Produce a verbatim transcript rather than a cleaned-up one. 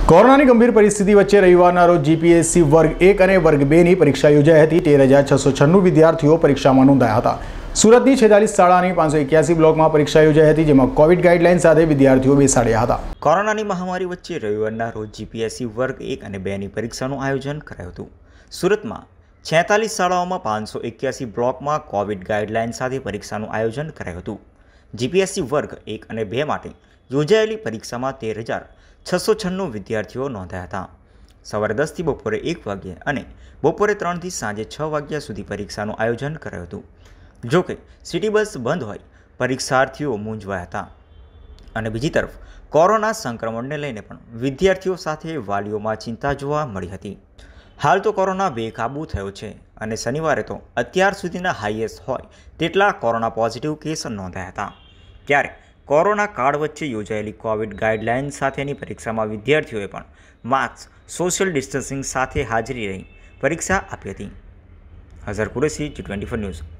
કોરોનાની ગંભીર પરિસ્થિતિ વચ્ચે રવિવારના રોજ જીપીએસસી વર્ગ એક અને વર્ગ બે ની પરીક્ષા યોજાઈ હતી। તેર હજાર છસો છન્નું વિદ્યાર્થીઓ પરીક્ષામાં નોંધાયા હતા। સુરતની છેતાલીસ શાળાની પાંચસો એક્યાસી બ્લોકમાં પરીક્ષા યોજાઈ હતી, જેમાં કોવિડ ગાઈડલાઈન સાથે વિદ્યાર્થીઓ બેસાડ્યા હતા। કોરોનાની મહામારી વચ્ચે રવિવારના રોજ જીપીએસસી વર્ગ એક અને બે ની પરીક્ષાનું આયોજન કરાયું હતું। સુરતમાં છેતાલીસ શાળાઓમાં પાંચસો એક્યાસી બ્લોકમાં કોવિડ ગાઈડલાઈન સાથે પરીક્ષાનું આયોજન કરાયું હતું। જીપીએસસી વર્ગ એક અને બે માટે યોજાયેલી પરીક્ષામાં તેર હજાર છસો છન્નું વિદ્યાર્થીઓ નોંધાયા હતા। સવારે દસથી બપોરે એક વાગ્યે અને બપોરે ત્રણથી સાંજે છ વાગ્યા સુધી પરીક્ષાનું આયોજન કરાયું હતું। જો કે સિટી બસ બંધ હોય પરીક્ષાર્થીઓ મૂંઝવાયા હતા અને બીજી તરફ કોરોના સંક્રમણને લઈને પણ વિદ્યાર્થીઓ સાથે વાલીઓમાં ચિંતા જોવા મળી હતી। હાલ તો કોરોના બેકાબૂ થયો છે અને શનિવારે તો અત્યાર સુધીના હાઈએસ્ટ હોય તેટલા કોરોના પોઝિટિવ કેસ નોંધાયા હતા। ત્યારે કોરોના કાળ વચ્ચે યોજાયેલી કોવિડ ગાઈડલાઇન સાથેની પરીક્ષામાં વિદ્યાર્થીઓએ પણ માસ્ક, સોશિયલ ડિસ્ટન્સિંગ સાથે હાજરી રહી પરીક્ષા આપી હતી। Azhar Qureshi, G twenty four news.